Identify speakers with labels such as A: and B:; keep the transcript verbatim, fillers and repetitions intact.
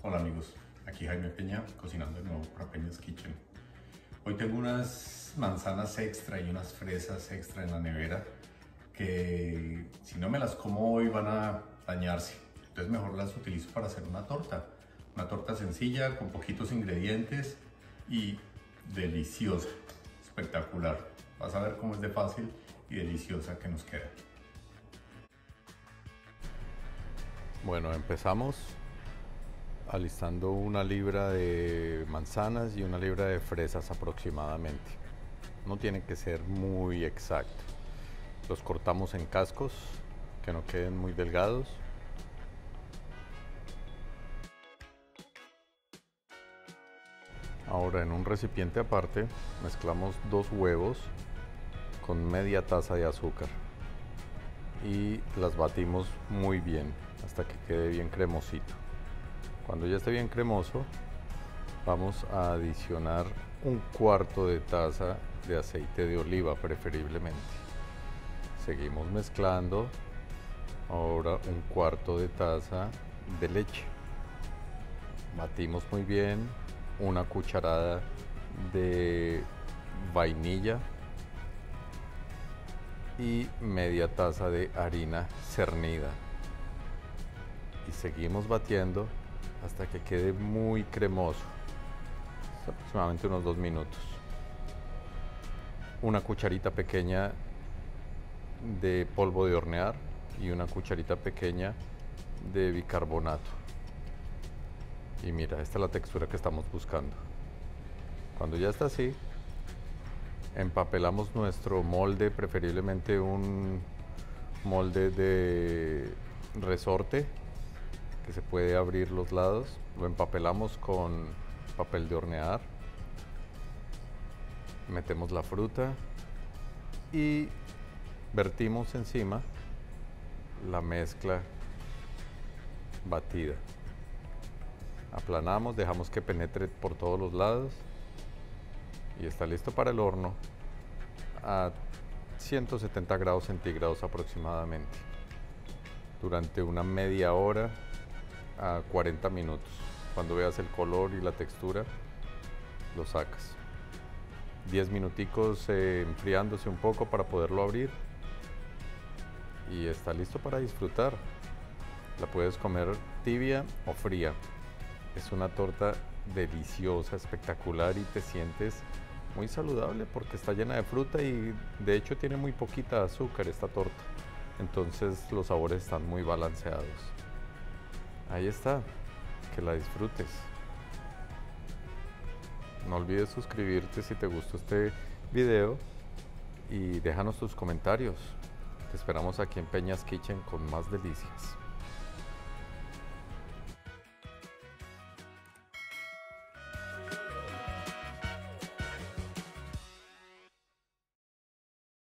A: Hola amigos, aquí Jaime Peña cocinando de nuevo para Peña's Kitchen. Hoy tengo unas manzanas extra y unas fresas extra en la nevera que si no me las como hoy van a dañarse. Entonces mejor las utilizo para hacer una torta. Una torta sencilla con poquitos ingredientes y deliciosa, espectacular. Vas a ver cómo es de fácil y deliciosa que nos queda. Bueno, empezamos alistando una libra de manzanas y una libra de fresas aproximadamente. No tiene que ser muy exacto. Los cortamos en cascos que no queden muy delgados. Ahora en un recipiente aparte mezclamos dos huevos con media taza de azúcar y las batimos muy bien hasta que quede bien cremosito. Cuando ya esté bien cremoso, vamos a adicionar un cuarto de taza de aceite de oliva preferiblemente. Seguimos mezclando. Ahora un cuarto de taza de leche. Batimos muy bien. Una cucharada de vainilla y media taza de harina cernida. Y seguimos batiendo hasta que quede muy cremoso, aproximadamente unos dos minutos. Una cucharita pequeña de polvo de hornear y una cucharita pequeña de bicarbonato. Y mira, esta es la textura que estamos buscando. Cuando ya está así, empapelamos nuestro molde, preferiblemente un molde de resorte que se puede abrir los lados. Lo empapelamos con papel de hornear, metemos la fruta y vertimos encima la mezcla batida. Aplanamos, dejamos que penetre por todos los lados y está listo para el horno a ciento setenta grados centígrados aproximadamente durante una media hora a cuarenta minutos. Cuando veas el color y la textura, lo sacas. diez minuticos eh, enfriándose un poco para poderlo abrir y está listo para disfrutar. La puedes comer tibia o fría. Es una torta deliciosa, espectacular y te sientes muy saludable porque está llena de fruta y de hecho tiene muy poquita azúcar esta torta. Entonces los sabores están muy balanceados. Ahí está, que la disfrutes. No olvides suscribirte si te gustó este video y déjanos tus comentarios. Te esperamos aquí en Peña's Kitchen con más delicias.